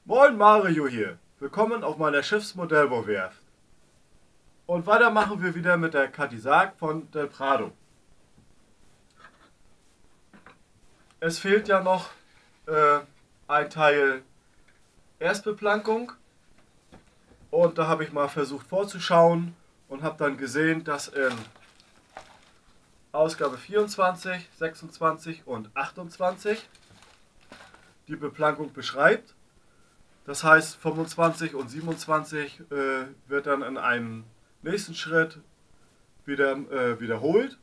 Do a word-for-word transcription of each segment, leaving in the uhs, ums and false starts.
Moin, Mario hier. Willkommen auf meiner Schiffsmodellbauwerft. Und weiter machen wir wieder mit der Cadillac von Del Prado. Es fehlt ja noch äh, ein Teil Erstbeplankung. Und da habe ich mal versucht vorzuschauen und habe dann gesehen, dass in Ausgabe vierundzwanzig, sechsundzwanzig und achtundzwanzig die Beplankung beschreibt. Das heißt, fünfundzwanzig und siebenundzwanzig äh, wird dann in einem nächsten Schritt wieder äh, wiederholt.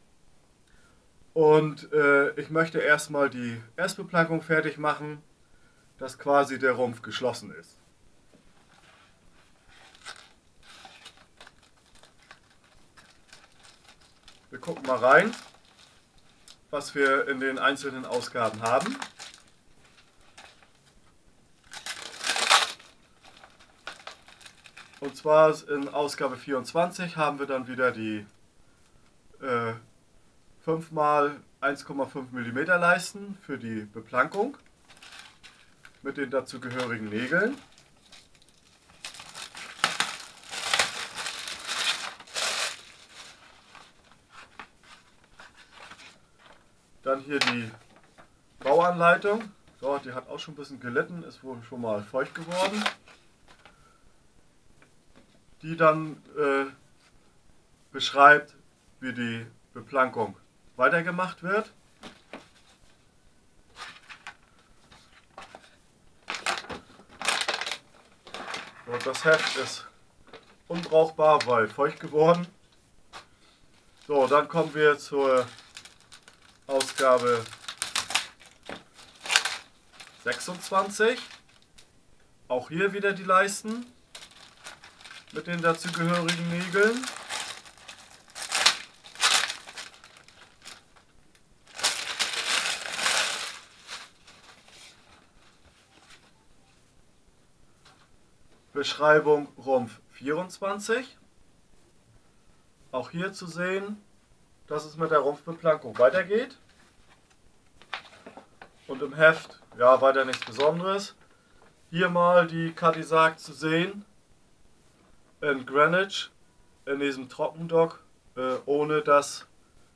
Und äh, ich möchte erstmal die Erstbeplankung fertig machen, dass quasi der Rumpf geschlossen ist. Wir gucken mal rein, was wir in den einzelnen Ausgaben haben. Und zwar in Ausgabe vierundzwanzig haben wir dann wieder die äh, fünf mal eins Komma fünf Millimeter Leisten für die Beplankung mit den dazugehörigen Nägeln. Dann hier die Bauanleitung. So, die hat auch schon ein bisschen gelitten, ist wohl schon mal feucht geworden. Die dann äh, beschreibt, wie die Beplankung weitergemacht wird. Und das Heft ist unbrauchbar, weil feucht geworden. So, dann kommen wir zur Ausgabe sechsundzwanzig. Auch hier wieder die Leisten mit den dazugehörigen Nägeln. Beschreibung Rumpf vierundzwanzig. Auch hier zu sehen, dass es mit der Rumpfbeplankung weitergeht. Und im Heft, ja, weiter nichts Besonderes. Hier mal die Cadillac zu sehen. In Greenwich, in diesem Trockendock, äh, ohne dass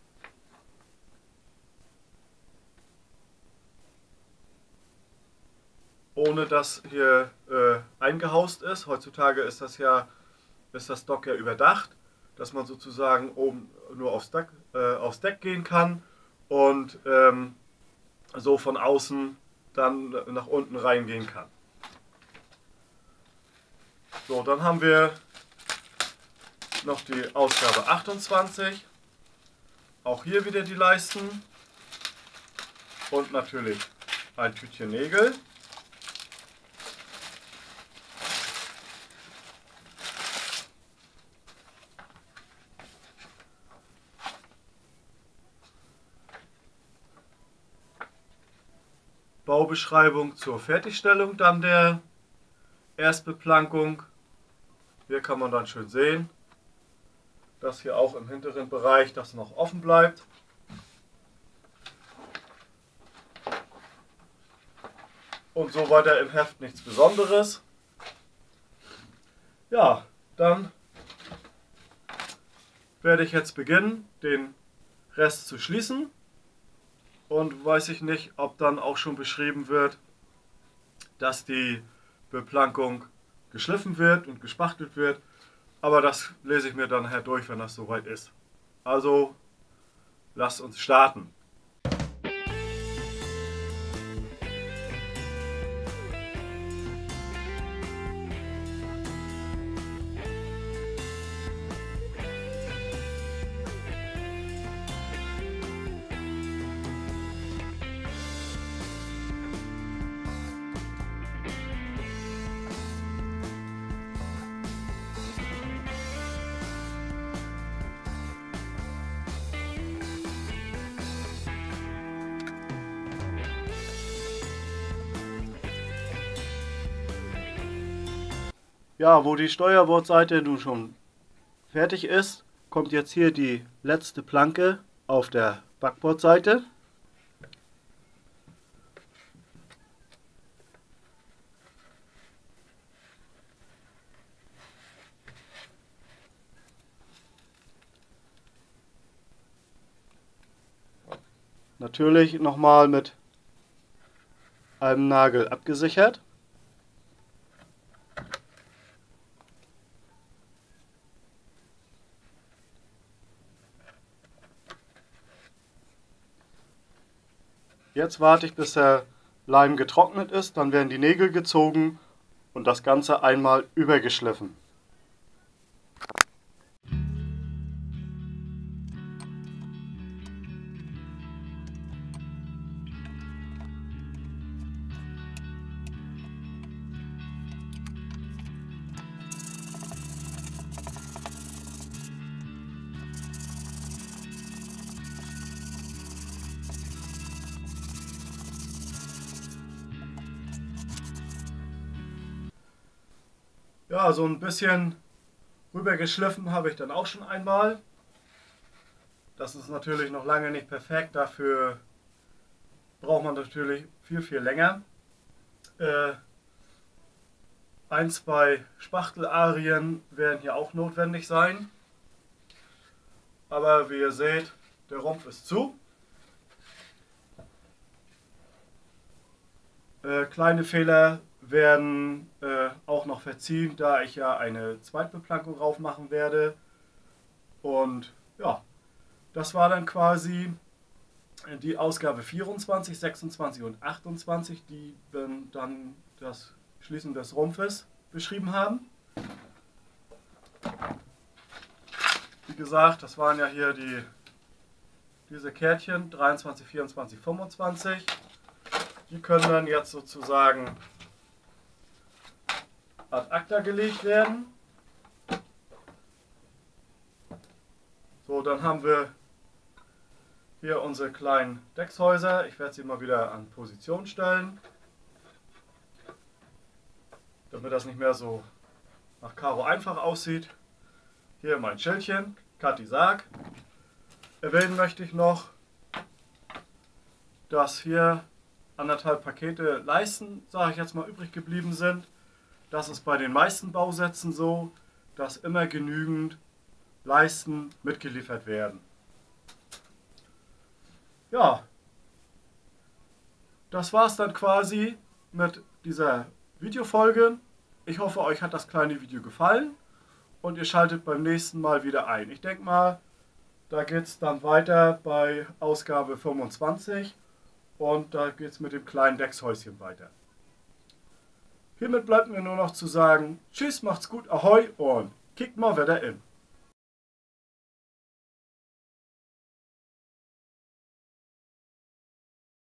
ohne dass hier äh, eingehaust ist. Heutzutage ist das ja ist das Dock ja überdacht, dass man sozusagen oben nur aufs Deck, äh, aufs Deck gehen kann und ähm, so von außen dann nach unten reingehen kann. So, dann haben wir noch die Ausgabe achtundzwanzig. Auch hier wieder die Leisten und natürlich ein Tütchen Nägel. Baubeschreibung zur Fertigstellung dann der Erstbeplankung. Hier kann man dann schön sehen, dass hier auch im hinteren Bereich das noch offen bleibt. Und so weiter im Heft nichts Besonderes. Ja, dann werde ich jetzt beginnen, den Rest zu schließen. Und weiß ich nicht, ob dann auch schon beschrieben wird, dass die Beplankung geschliffen wird und gespachtelt wird. Aber das lese ich mir dann nachher durch, wenn das soweit ist. Also, lasst uns starten. Ja, wo die Steuerbordseite nun schon fertig ist, kommt jetzt hier die letzte Planke auf der Backbordseite. Natürlich nochmal mit einem Nagel abgesichert. Jetzt warte ich, bis der Leim getrocknet ist, dann werden die Nägel gezogen und das Ganze einmal übergeschliffen. Ja, so ein bisschen rübergeschliffen habe ich dann auch schon einmal. Das ist natürlich noch lange nicht perfekt, dafür braucht man natürlich viel, viel länger. Äh, ein, zwei Spachtelarien werden hier auch notwendig sein. Aber wie ihr seht, der Rumpf ist zu. Äh, kleine Fehler werden äh, auch noch verziehen, da ich ja eine Zweitbeplankung drauf machen werde. Und ja, das war dann quasi die Ausgabe vierundzwanzig, sechsundzwanzig und achtundzwanzig, die dann das Schließen des Rumpfes beschrieben haben. Wie gesagt, das waren ja hier die, diese Kärtchen dreiundzwanzig, vierundzwanzig, fünfundzwanzig. Die können dann jetzt sozusagen ad acta gelegt werden. So, dann haben wir hier unsere kleinen Deckshäuser. Ich werde sie mal wieder an Position stellen, damit das nicht mehr so nach Karo einfach aussieht. Hier mein Schildchen, Kathi Sarg. Erwähnen möchte ich noch, dass hier anderthalb Pakete Leisten, sage ich jetzt mal, übrig geblieben sind. Das ist bei den meisten Bausätzen so, dass immer genügend Leisten mitgeliefert werden. Ja, das war es dann quasi mit dieser Videofolge. Ich hoffe, euch hat das kleine Video gefallen und ihr schaltet beim nächsten Mal wieder ein. Ich denke mal, da geht es dann weiter bei Ausgabe fünfundzwanzig. Und da geht es mit dem kleinen Deckshäuschen weiter. Hiermit bleibt mir nur noch zu sagen, tschüss, macht's gut, ahoi und kickt mal wieder in.